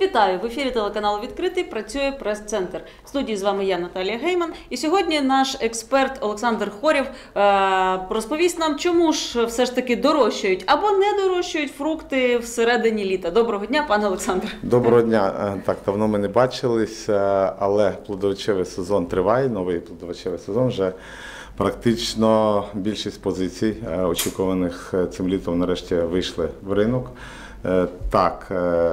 Вітаю! В ефірі телеканалу «Відкритий» працює прес-центр. В студії з вами я, Наталія Гейман. І сьогодні наш експерт Олександр Хорєв розповість нам, чому ж все ж таки дорожчають або не дорожчають фрукти всередині літа. Доброго дня, пане Олександр. Доброго дня. Так, давно ми не бачились, але плодовичевий сезон триває, новий плодовичевий сезон вже. Практично більшість позицій, очікуваних цим літом, нарешті вийшли в ринок. Так,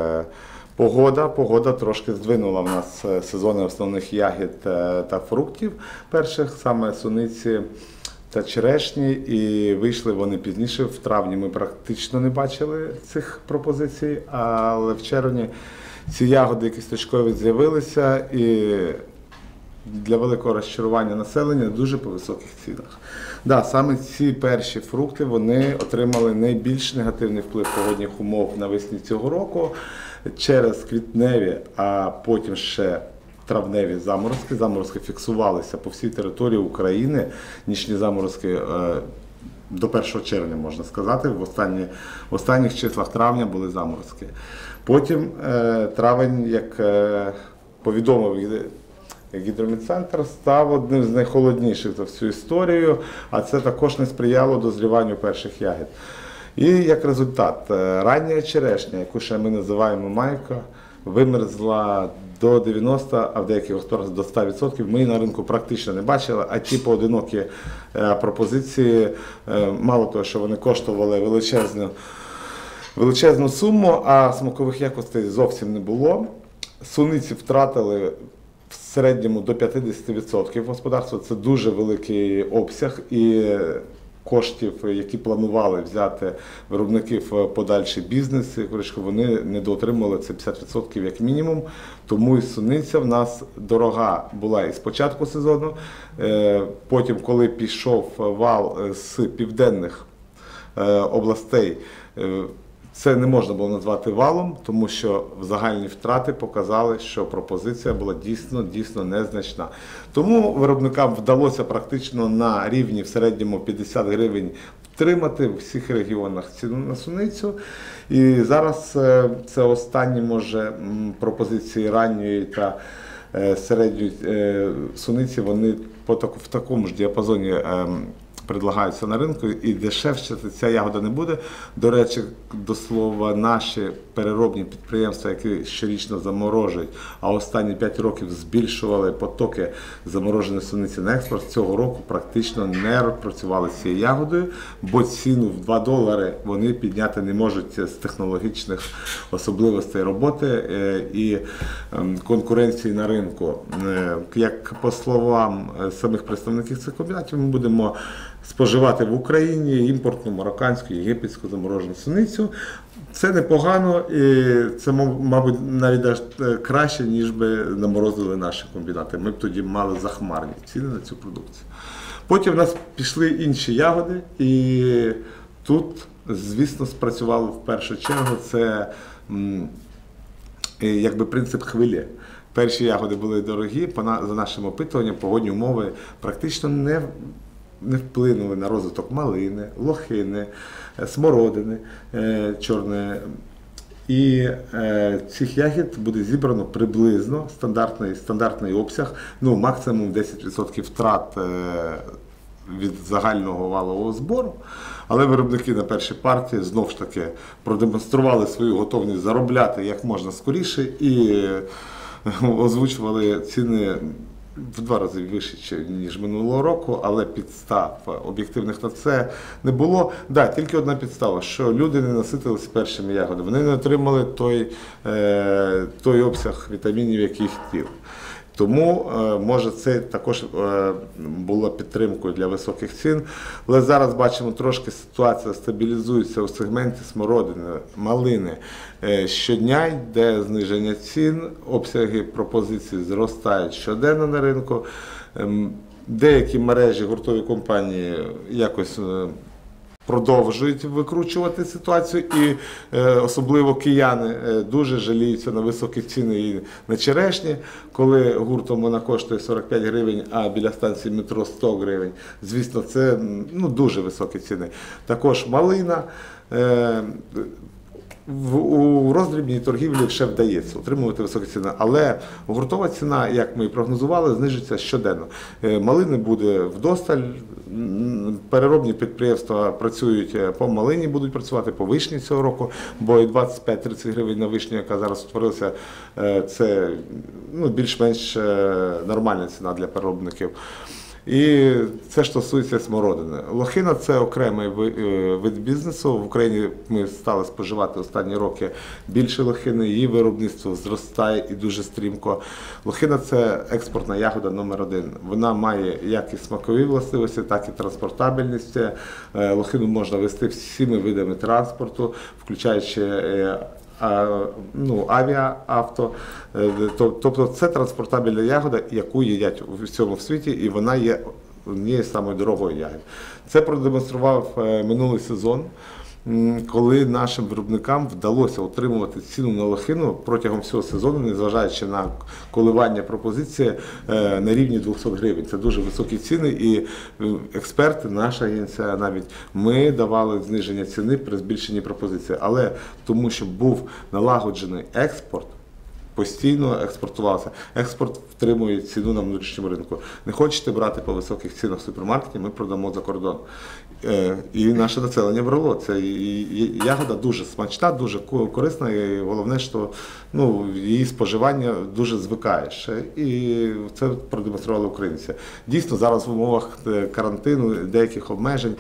погода трошки здвинула в нас сезони основних ягід та фруктів перших, саме суниці та черешні, і вийшли вони пізніше. В травні ми практично не бачили цих пропозицій, але в червні ці ягоди кісточкові з'явилися і для великого розчарування населення дуже по високих цінах. Да, саме ці перші фрукти вони отримали найбільш негативний вплив погодних умов навесні цього року через квітневі, а потім ще травневі заморозки. Заморозки фіксувалися по всій території України, нічні заморозки до 1 червня, можна сказати, в останніх числах травня були заморозки. Потім травень, як повідомив Гідрометцентр, став одним з найхолодніших за всю історію, а це також не сприяло дозріванню перших ягід. І як результат, рання черешня, яку ще ми називаємо майка, вимерзла до 90%, а в деяких господарствах до 100%. Ми її на ринку практично не бачили, а ті поодинокі пропозиції, мало того, що вони коштували величезну суму, а смакових якостей зовсім не було. Суниці втратили в середньому до 50% господарства. Це дуже великий обсяг, і коштів, які планували взяти виробники в подальший бізнес, вони недоотримали це 50% як мінімум. Тому і суниця в нас дорога була і з початку сезону. Потім, коли пішов вал з південних областей, це не можна було назвати валом, тому що загальні втрати показали, що пропозиція була дійсно незначна. Тому виробникам вдалося практично на рівні в середньому 50 гривень втримати в всіх регіонах ціну на суницю. І зараз це останні, може, пропозиції ранньої та середньої суниці, вони в такому ж діапазоні предлагаються на ринку, і дешевше ця ягода не буде. До речі, до слова, наші переробні підприємства, які щорічно заморожують, а останні 5 років збільшували потоки замороженої суниці на експорт, цього року практично не працювали з цією ягодою, бо ціну в $2 вони підняти не можуть з технологічних особливостей роботи і конкуренції на ринку. Як по словам самих представників цих комбінатів, ми будемо споживати в Україні імпортну марокканську, єгипетську заморожену суницю. Це непогано, і це, мабуть, навіть краще, ніж би наморозили наші комбінати. Ми б тоді мали захмарні ціни на цю продукцію. Потім в нас пішли інші ягоди, і тут, звісно, спрацювало в першу чергу це якби принцип хвилі. Перші ягоди були дорогі, за нашим опитуванням погодні умови практично не вплинули на розвиток малини, лохини, смородини чорної. І цих ягід буде зібрано приблизно стандартний обсяг, максимум 10% втрат від загального валового збору. Але виробники на першій партії знову ж таки продемонстрували свою готовність заробляти як можна скоріше і озвучували ціни в 2 рази вище, ніж минулого року, але підстав об'єктивних на це не було. Да, тільки одна підстава, що люди не наситилися першими ягодами, вони не отримали той обсяг вітамінів, який хотіли. Тому, може, це також було підтримкою для високих цін. Але зараз бачимо, трошки ситуація стабілізується у сегменті смородини, малини. Щодня йде зниження цін, обсяги пропозицій зростають щоденно на ринку. Деякі мережі, гуртові компанії якось продовжують викручувати ситуацію, і особливо кияни дуже жаліються на високі ціни і на черешні, коли гуртом вона коштує 45 гривень, а біля станції метро 100 гривень. Звісно, це дуже високі ціни. Також малина. У роздрібній торгівлі ще вдається утримувати високі ціни, але гуртова ціна, як ми і прогнозували, знижується щоденно. Малини буде вдосталь, переробні підприємства працюють по малині, будуть працювати по вишні цього року, бо і 25-30 гривень на вишню, яка зараз утворилася, це більш-менш нормальна ціна для переробників. І це ж стосується смородини. Лохина – це окремий вид бізнесу. В Україні ми стали споживати останні роки більше лохини, її виробництво зростає і дуже стрімко. Лохина – це експортна ягода номер 1. Вона має як і смакові властивості, так і транспортабельність. Лохину можна везти всіми видами транспорту, включаючи авіа, авто. Тобто це транспортабельна ягода, яку їдять у всьому світі, і вона є однією з самої дорогої ягід. Це продемонстрував минулий сезон, коли нашим виробникам вдалося утримувати ціну на лохину протягом всього сезону, незважаючи на коливання пропозиції, на рівні 200 гривень. Це дуже високі ціни, і експерти, наша агенція навіть, ми давали зниження ціни при збільшенні пропозиції. Але тому, що був налагоджений експорт, постійно експортувався. Експорт втримує ціну на внутрішньому ринку. Не хочете брати по високих цінах в супермаркеті, ми продамо за кордон. І наше населення брало. Це ягода дуже смачна, дуже корисна, і головне, що її споживання дуже звикаєш. І це продемонстрували українці. Дійсно, зараз в умовах карантину, деяких обмежень,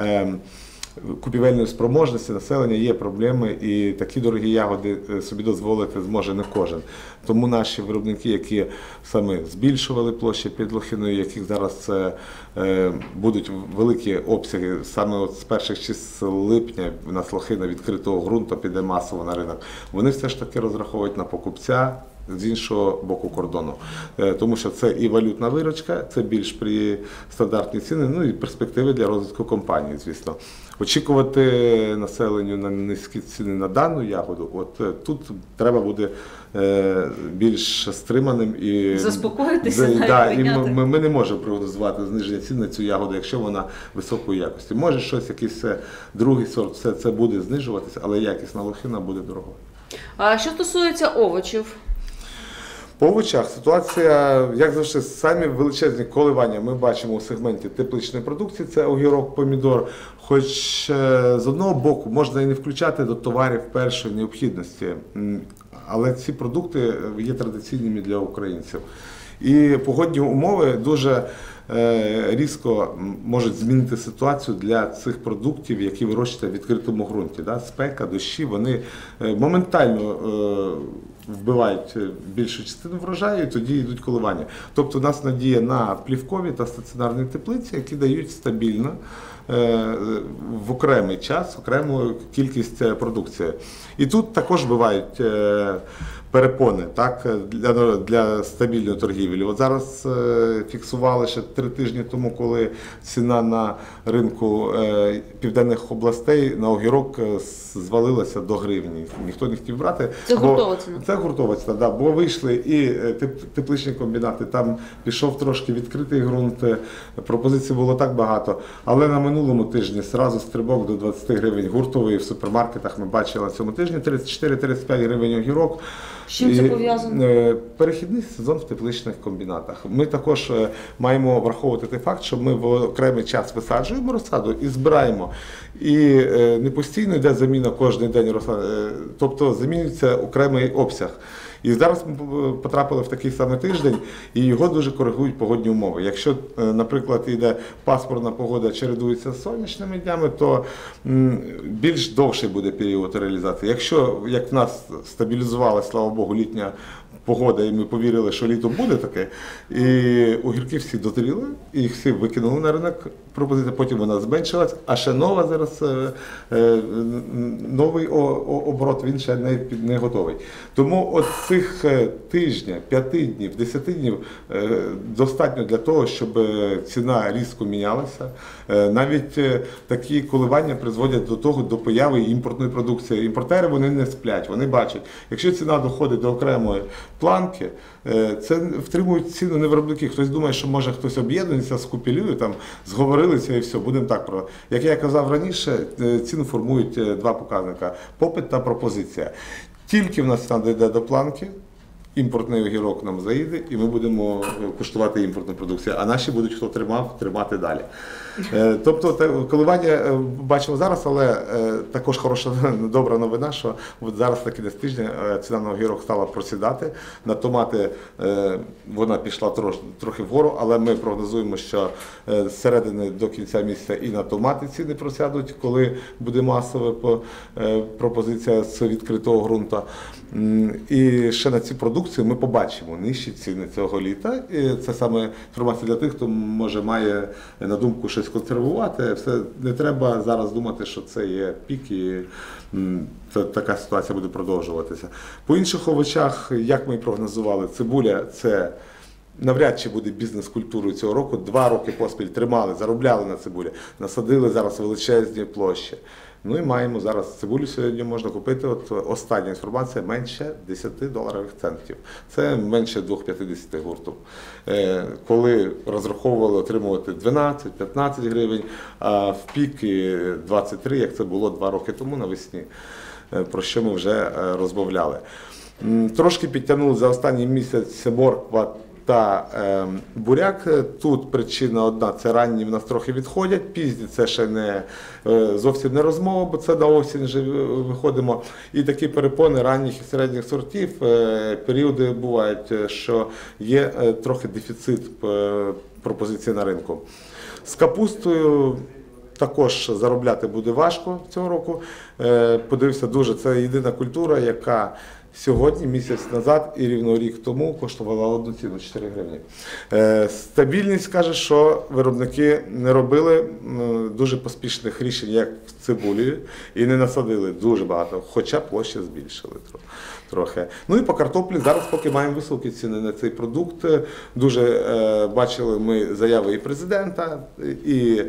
купівельної спроможності населення є проблеми, і такі дорогі ягоди собі дозволити зможе не кожен. Тому наші виробники, які саме збільшували площі під лохиною, яких зараз будуть великі обсяги, саме от з перших чисел липня у нас лохина відкритого ґрунту піде масово на ринок, вони все ж таки розраховують на покупця з іншого боку кордону. Тому що це і валютна виручка, це більш при стандартні ціни, і перспективи для розвитку компанії, звісно. Очікувати населенню на низькі ціни на дану ягоду, тут треба буде більш стриманим і заспокоїтися, ми не можемо прогнозувати зниження цін на цю ягоду, якщо вона високої якості. Може щось, якийсь другий сорт, все це буде знижуватися, але якісна лохина буде дорогою. А що стосується овочів? По овочах ситуація, як завжди, самі величезні коливання ми бачимо у сегменті тепличної продукції, це огірок, помідор. Хоч з одного боку можна і не включати до товарів першої необхідності, але ці продукти є традиційними для українців. І погодні умови дуже різко можуть змінити ситуацію для цих продуктів, які вирощуються в відкритому ґрунті. Спека, дощі, вони моментально вбивають більшу частину врожаю, і тоді йдуть коливання. Тобто у нас надія на плівкові та стаціонарні теплиці, які дають стабільно в окремий час, окрему кількість продукції. І тут також бувають перепони для стабільної торгівлі. От зараз фіксували ще 3 тижні тому, коли ціна на ринку південних областей на огірок звалилася до гривні. Ніхто не хотів брати. Це гуртова ціна? Це гуртова ціна, да. Бо вийшли і тепличні комбінати, там пішов трошки відкритий ґрунт, пропозицій було так багато. Але на минулому тижні зразу стрибок до 20 гривень гуртовий в супермаркетах ми бачили на цьому тижні, 34-35 гривень огірок. З чим це пов'язано? Перехідний сезон в тепличних комбінатах. Ми також маємо враховувати той факт, що ми в окремий час висаджуємо розсаду і збираємо. І не постійно йде заміна кожен день розсади, тобто замінюється окремий обсяг. І зараз ми потрапили в такий самий тиждень, і його дуже коригують погодні умови. Якщо, наприклад, йде пасмурна погода, чередується з сонячними днями, то більш довший буде період реалізації. Якщо, як в нас стабілізувалася, слава Богу, літня погода, і ми повірили, що літо буде таке, і огірки всі дозріли, і їх всі викинули на ринок, пропозиція, потім вона зменшилась, а ще нова зараз, новий оборот, він ще не готовий. Тому от цих тижня, 5 днів, 10 днів достатньо для того, щоб ціна різко мінялася. Навіть такі коливання призводять до того, до появи імпортної продукції. Імпортери, вони не сплять, вони бачать, якщо ціна доходить до окремої планки, це втримують ціну не виробники. Хтось думає, що може хтось об'єднується з купівлею, там зговорилися і все, будемо так про. Як я казав раніше, ціну формують два показника – попит та пропозиція. Тільки в нас ціна дійде до планки, імпортний огірок нам заїде, і ми будемо куштувати імпортну продукцію, а наші будуть, хто тримав, тримати далі. Тобто коливання бачимо зараз, але також хороша, добра новина, що от зараз на кінець тижня ціна на огірок стала просідати, на томати вона пішла трохи вгору, але ми прогнозуємо, що з середини до кінця місяця і на томати ціни просядуть, коли буде масова пропозиція з відкритого ґрунту. І ще на ці продукції ми побачимо нижчі ціни цього літа. І це саме інформація для тих, хто може має на думку щось консервувати. Все не треба зараз думати, що це є пік і така ситуація буде продовжуватися. По інших овочах, як ми і прогнозували, цибуля – це навряд чи буде бізнес-культурою цього року. 2 роки поспіль тримали, заробляли на цибулі, насадили зараз величезні площі. Ну і маємо зараз цибулю сьогодні можна купити, от остання інформація, менше $10. Це менше 2,50 гуртом. Коли розраховували отримувати 12-15 гривень, а в пік 23, як це було 2 роки тому навесні, про що ми вже розмовляли. Трошки підтягнули за останній місяць морква та буряк. Тут причина одна, це ранні в нас трохи відходять, пізні це ще не зовсім не розмова, бо це на осінь вже виходимо. І такі перепони ранніх і середніх сортів, періоди бувають, що є трохи дефіцит пропозиції на ринку. З капустою також заробляти буде важко цього року. Подивився дуже, це єдина культура, яка сьогодні, місяць назад і рівно рік тому коштувала одну ціну – 4 гривні. Стабільність каже, що виробники не робили дуже поспішних рішень, як в цибулі, і не насадили дуже багато, хоча площі збільшили трохи. Ну і по картоплі зараз поки маємо високі ціни на цей продукт. Дуже бачили ми заяви і президента, і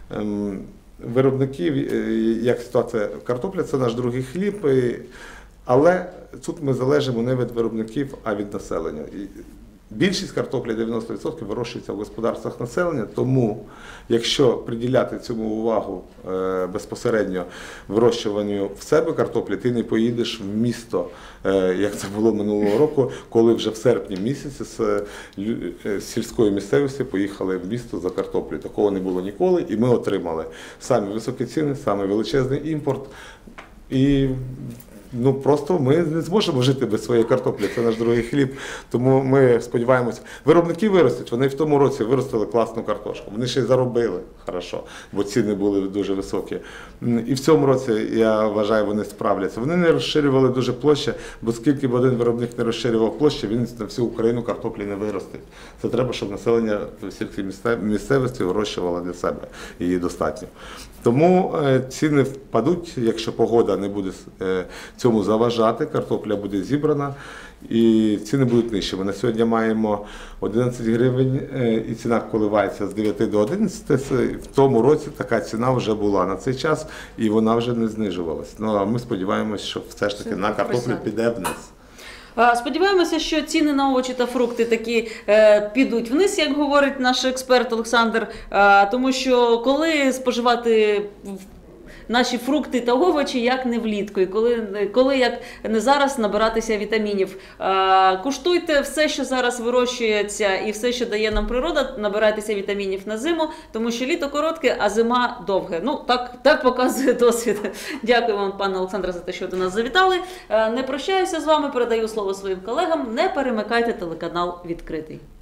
виробників, як ситуація картопля – це наш другий хліб. Але тут ми залежимо не від виробників, а від населення. Більшість картоплі, 90%, вирощується в господарствах населення, тому якщо приділяти цьому увагу безпосередньо вирощуванню в себе картоплі, ти не поїдеш в місто, як це було минулого року, коли вже в серпні місяці з сільської місцевості поїхали в місто за картоплею. Такого не було ніколи, і ми отримали самі високі ціни, самий величезний імпорт. І просто ми не зможемо жити без своєї картоплі, це наш другий хліб. Тому ми сподіваємося, виробники виростуть, вони в тому році виростили класну картошку, вони ще й заробили хорошо, бо ціни були дуже високі. І в цьому році, я вважаю, вони справляться. Вони не розширювали дуже площі, бо скільки б один виробник не розширював площі, він на всю Україну картоплі не виростить. Це треба, щоб населення в сільській місцевості вирощувало для себе, її достатньо. Тому ціни впадуть, якщо погода не буде цьому заважати, картопля буде зібрана і ціни будуть нижчими. На сьогодні маємо 11 гривень і ціна коливається з 9 до 11. В тому році така ціна вже була на цей час і вона вже не знижувалась. Ну, а ми сподіваємося, що все ж таки на картоплю піде вниз. Сподіваємося, що ціни на овочі та фрукти такі підуть вниз, як говорить наш експерт Олександр, тому що коли споживати наші фрукти та овочі, як не влітку, і коли як не зараз набиратися вітамінів. Куштуйте все, що зараз вирощується і все, що дає нам природа, набирайтеся вітамінів на зиму, тому що літо коротке, а зима довге. Ну, так показує досвід. Дякую вам, пане Олександре, за те, що до нас завітали. Не прощаюся з вами, передаю слово своїм колегам. Не перемикайте телеканал «Відкритий».